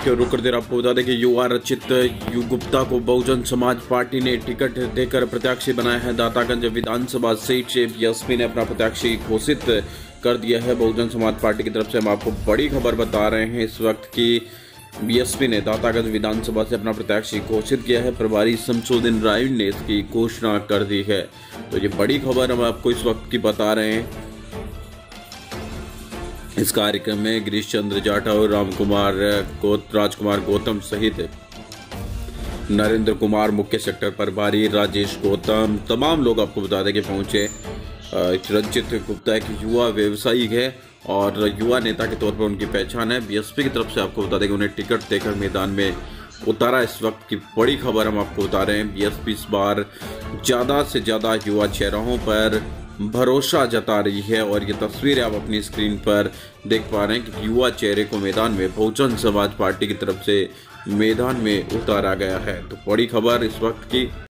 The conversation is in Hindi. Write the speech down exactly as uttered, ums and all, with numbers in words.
की ओर रुक करते आपको बता दें कि युवा रचित यू गुप्ता को बहुजन समाज पार्टी ने टिकट देकर प्रत्याशी बनाया है। दातागंज विधानसभा सीट से बीएसपी ने अपना प्रत्याशी घोषित कर दिया है। बहुजन समाज पार्टी की तरफ से हम आपको बड़ी खबर बता रहे हैं इस वक्त की बीएसपी ने दातागंज विधानसभा से अपना प्रत्याशी घोषित किया है। प्रभारी शमसुद्दीन राय ने इसकी घोषणा कर दी है। तो ये बड़ी खबर हम आपको इस वक्त की बता रहे हैं। इस कार्यक्रम में गिरीश चंद्र जाटव, राम कुमार गोत राजकुमार गौतम सहित नरेंद्र कुमार, मुख्य सेक्टर प्रभारी राजेश गौतम, तमाम लोग आपको बता दें कि पहुंचे। रंजित गुप्ता एक युवा व्यवसायी है और युवा नेता के तौर पर उनकी पहचान है। बीएसपी की तरफ से आपको बता दें कि उन्हें टिकट देकर मैदान में उतारा। इस वक्त की बड़ी खबर हम आपको बता रहे हैं। बीएसपी इस बार ज़्यादा से ज़्यादा युवा चेहरों पर भरोसा जता रही है और ये तस्वीरें आप अपनी स्क्रीन पर देख पा रहे हैं कि युवा चेहरे को मैदान में बहुजन समाज पार्टी की तरफ से मैदान में उतारा गया है। तो बड़ी खबर इस वक्त की।